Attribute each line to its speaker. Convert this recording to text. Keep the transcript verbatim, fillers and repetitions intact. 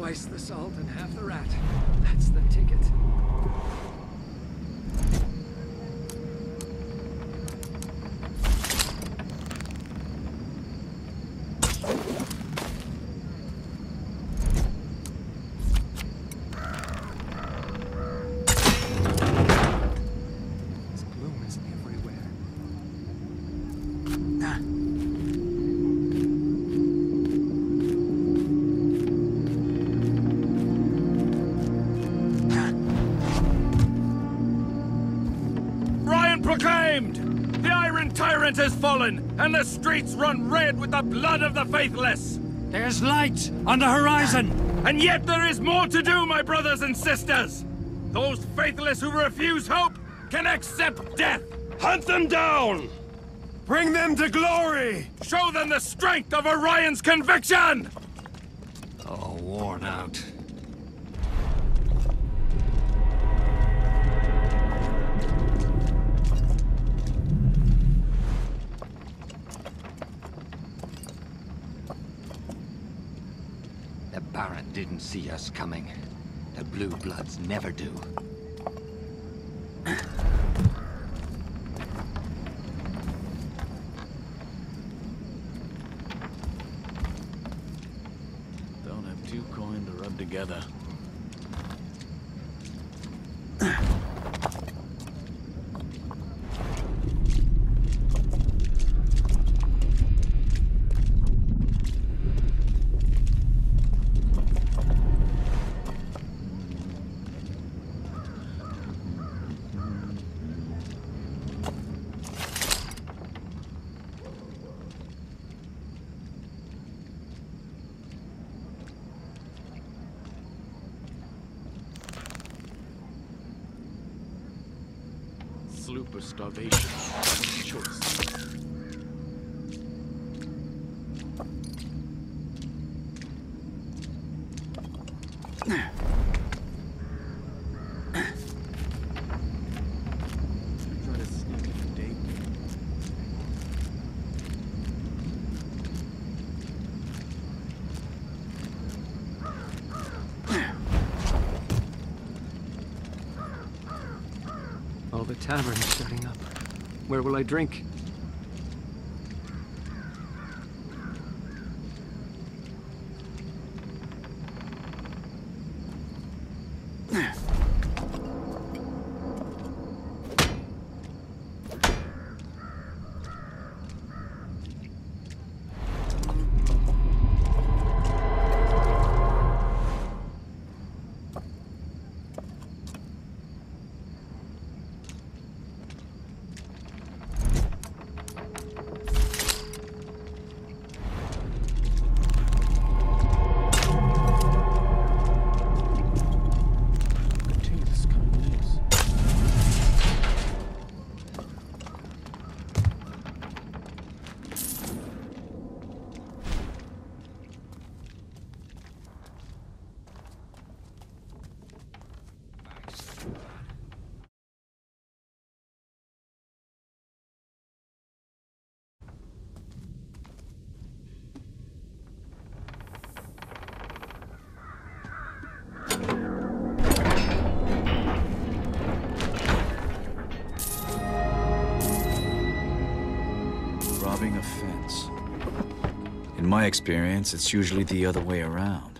Speaker 1: Twice the salt and half the rat. That's the ticket. This gloom is everywhere. Ah.
Speaker 2: Proclaimed! The Iron Tyrant has fallen, and the streets run red with the blood of the faithless!
Speaker 3: There's light on the horizon!
Speaker 2: And yet there is more to do, my brothers and sisters! Those faithless who refuse hope can accept death! Hunt them down!
Speaker 4: Bring them to glory!
Speaker 2: Show them the strength of Orion's conviction!
Speaker 3: Oh, worn out.
Speaker 5: The Baron didn't see us coming. The Blue Bloods never do.
Speaker 3: Don't have two coin to rub together. Sloop or starvation. Choice. Try to sneak in a date.
Speaker 1: Oh, the tavern's starting up. Where will I drink?
Speaker 6: Robbing a fence. In my experience, it's usually the other way around.